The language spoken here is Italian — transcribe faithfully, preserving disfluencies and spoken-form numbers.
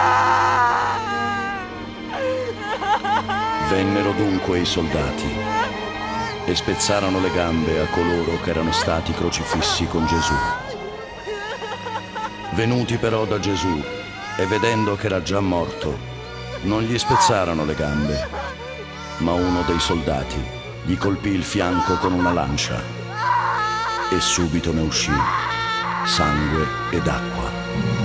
Vennero dunque i soldati e spezzarono le gambe a coloro che erano stati crocifissi con Gesù. Venuti però da Gesù e vedendo che era già morto, non gli spezzarono le gambe, ma uno dei soldati gli colpì il fianco con una lancia e subito ne uscì sangue ed acqua.